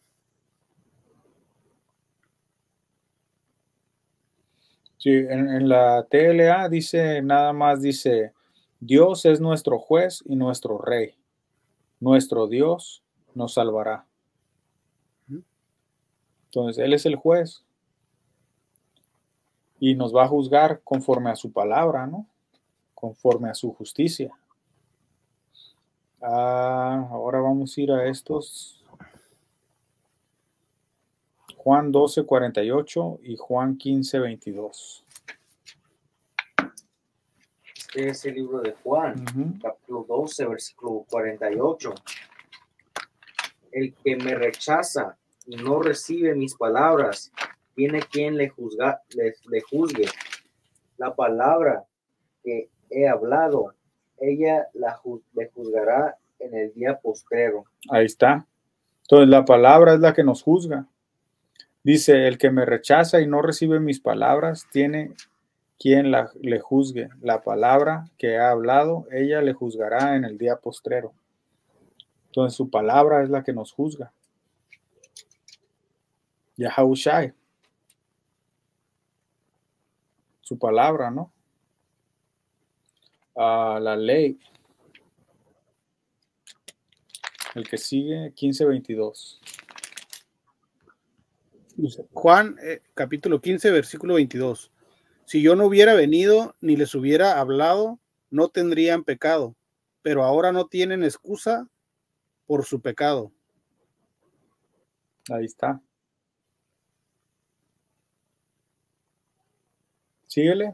Sí, en la TLA dice, nada más dice, Dios es nuestro juez y nuestro rey. Nuestro Dios nos salvará. Entonces, Él es el juez y nos va a juzgar conforme a su palabra, ¿no? Conforme a su justicia. Ahora vamos a ir a estos. Juan 12:48 y Juan 15:22. Este es el libro de Juan, capítulo 12, versículo 48. El que me rechaza y no recibe mis palabras, tiene quien le juzgue. La palabra que he hablado, ella le juzgará en el día postrero. Ahí está. Entonces la palabra es la que nos juzga. Dice, el que me rechaza y no recibe mis palabras, tiene quien le juzgue. La palabra que ha hablado, ella le juzgará en el día postrero. Entonces su palabra es la que nos juzga. Yahushai. Su palabra, ¿no? La ley. El que sigue, 15:22. Juan capítulo 15, versículo 22. Si yo no hubiera venido ni les hubiera hablado, no tendrían pecado, pero ahora no tienen excusa por su pecado. Ahí está. Síguele.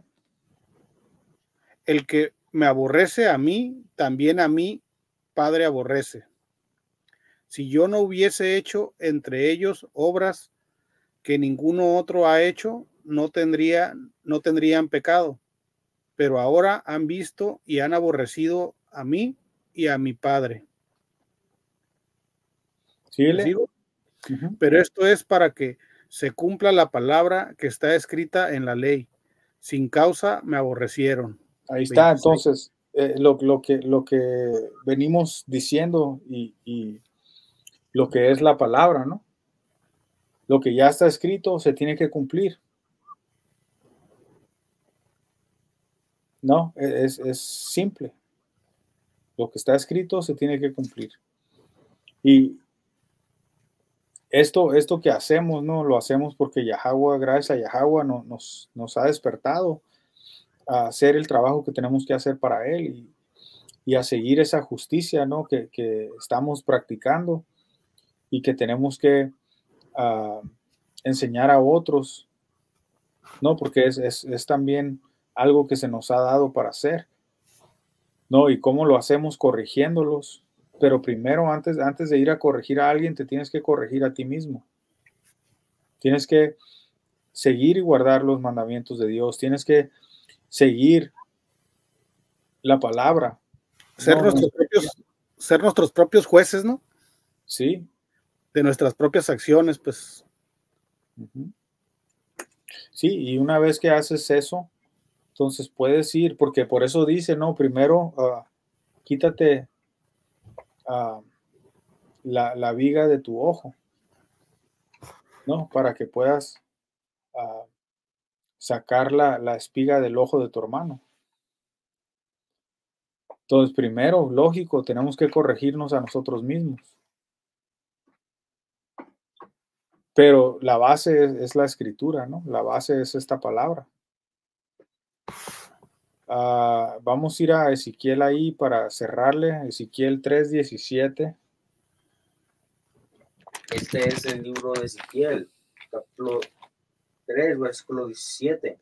El que me aborrece a mí, también a mí, Padre, aborrece. Si yo no hubiese hecho entre ellos obras que ninguno otro ha hecho, no tendrían pecado. Pero ahora han visto y han aborrecido a mí y a mi Padre. Síguele. Pero esto es para que se cumpla la palabra que está escrita en la ley. Sin causa me aborrecieron. Ahí está. 26. Entonces, lo que venimos diciendo y lo que es la palabra, ¿no? Lo que ya está escrito se tiene que cumplir. No, es simple. Lo que está escrito se tiene que cumplir. Y esto que hacemos, ¿no? Lo hacemos porque Yahweh, gracias a Yahweh, nos ha despertado a hacer el trabajo que tenemos que hacer para Él y a seguir esa justicia, ¿no? Que estamos practicando y que tenemos que enseñar a otros, ¿no? Porque es también algo que se nos ha dado para hacer, ¿no? Y cómo lo hacemos corrigiéndolos. Pero primero, antes de ir a corregir a alguien, te tienes que corregir a ti mismo. Tienes que seguir y guardar los mandamientos de Dios. Tienes que seguir la palabra. Ser nuestros propios jueces, ¿no? Sí. De nuestras propias acciones, pues. Sí, y una vez que haces eso, entonces puedes ir, porque por eso dice, ¿no? Primero, quítate la viga de tu ojo, ¿no? Para que puedas sacar la espiga del ojo de tu hermano. Entonces, primero, lógico, tenemos que corregirnos a nosotros mismos. Pero la base es la escritura, ¿no? La base es esta palabra. Vamos a ir a Ezequiel ahí para cerrarle. Ezequiel 3:17. Este es el libro de Ezequiel, capítulo 3, versículo 17.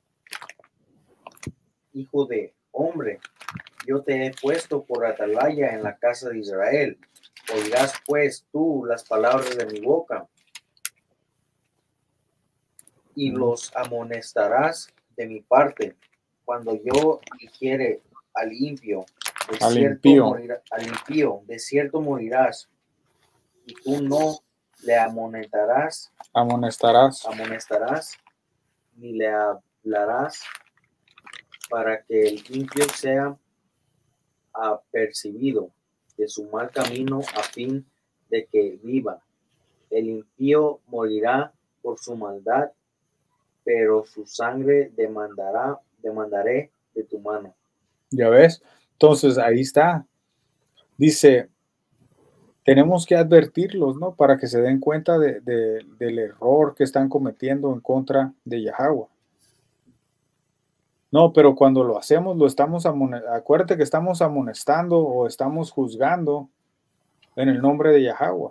Hijo de hombre, yo te he puesto por atalaya en la casa de Israel. Oirás pues tú las palabras de mi boca y los amonestarás de mi parte. Cuando yo dijere al impío, de cierto morirás, y tú no le amonestarás, ni le hablarás, para que el impío sea apercibido de su mal camino a fin de que viva. El impío morirá por su maldad, pero su sangre demandaré de tu mano. Ya ves, entonces ahí está. Dice, tenemos que advertirlos, ¿no? Para que se den cuenta del error que están cometiendo en contra de Yahweh. No, pero cuando lo hacemos, acuérdate que estamos amonestando o estamos juzgando en el nombre de Yahweh.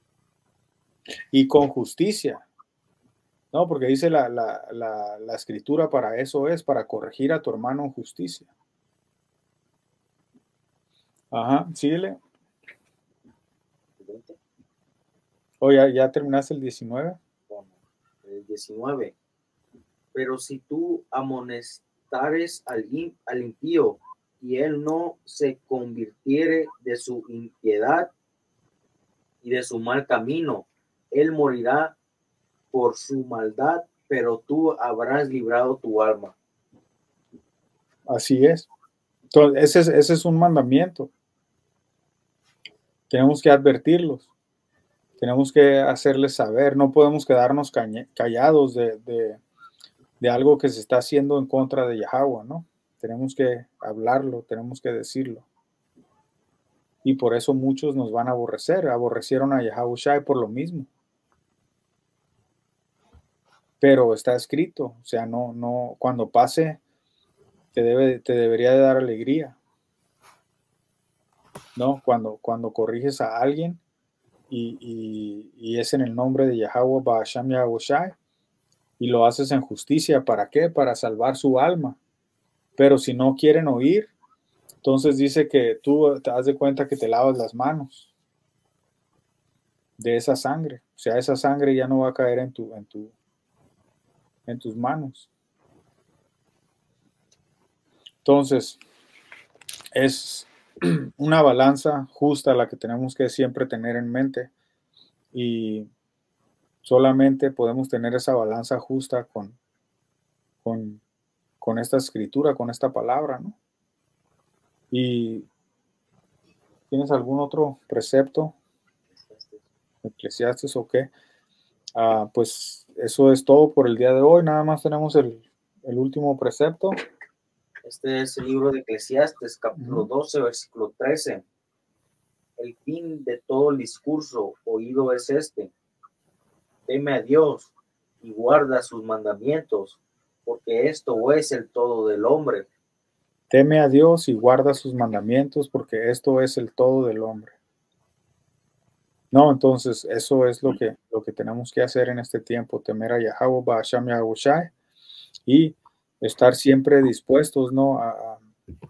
Y con justicia. No, porque dice la escritura para eso es, para corregir a tu hermano en justicia. Ajá, síguele. ¿O ya terminaste el 19? Bueno, el 19. Pero si tú amonestares al impío y él no se convirtiere de su impiedad y de su mal camino, él morirá por su maldad, pero tú habrás librado tu alma. Así es. Entonces, ese es un mandamiento. Tenemos que advertirlos. Tenemos que hacerles saber. No podemos quedarnos callados de algo que se está haciendo en contra de Yahweh, ¿no? Tenemos que hablarlo, tenemos que decirlo. Y por eso muchos nos van a aborrecer. Aborrecieron a Yahushua por lo mismo. Pero está escrito, o sea, no, cuando pase, te debería de dar alegría. ¿No? Cuando corriges a alguien, y es en el nombre de Yahweh Ba'asham Yahushai, y lo haces en justicia. ¿Para qué? Para salvar su alma. Pero si no quieren oír, entonces dice que tú te das de cuenta que te lavas las manos de esa sangre. O sea, esa sangre ya no va a caer en tus manos. Entonces, es una balanza justa la que tenemos que siempre tener en mente, y solamente podemos tener esa balanza justa con esta escritura, con esta palabra, ¿no? ¿Y tienes algún otro precepto? Eclesiastes o qué? Pues eso es todo por el día de hoy. Nada más tenemos el último precepto. Este es el libro de Eclesiastes, capítulo 12, versículo 13. El fin de todo el discurso oído es este: teme a Dios y guarda sus mandamientos, porque esto es el todo del hombre. Teme a Dios y guarda sus mandamientos, porque esto es el todo del hombre. No, entonces eso es lo que tenemos que hacer en este tiempo: temer a Yahweh Ba'asham Yahushai y estar siempre dispuestos, ¿no?, a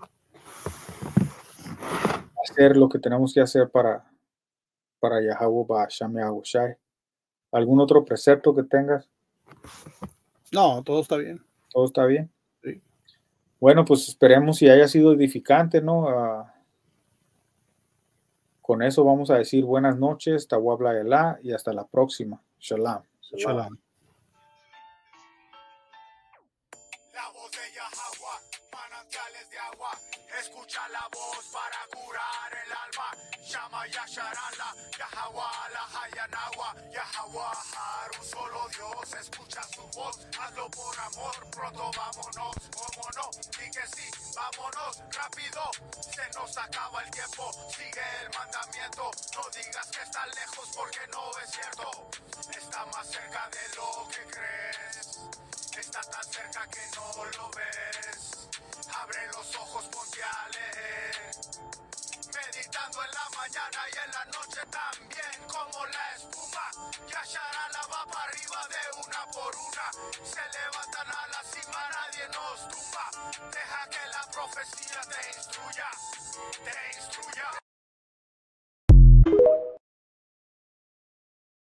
hacer lo que tenemos que hacer para Yahweh Ba'asham Yahushai. ¿Algún otro precepto que tengas? No, todo está bien. ¿Todo está bien? Sí. Bueno, pues esperemos si haya sido edificante, ¿no? Con eso vamos a decir buenas noches, Tawabla Yalá, y hasta la próxima. Shalom. Shalom. La voz de Yahweh, manantiales de agua. Escucha la voz para curar el alma. Llama Yasharala, Yahweh, la Hayanagua, Yahweh, un solo Dios. Escucha su voz, hazlo por amor. Pronto vámonos, cómo no, di que sí, vámonos rápido. Se nos acaba el tiempo, sigue el mandamiento. No digas que está lejos porque no es cierto. Está más cerca de lo que crees. Está tan cerca que no lo ves. Abre los ojos, ponte a leer. Meditando en la mañana y en la noche también, como la espuma. Yasharala va para arriba de una por una. Se levanta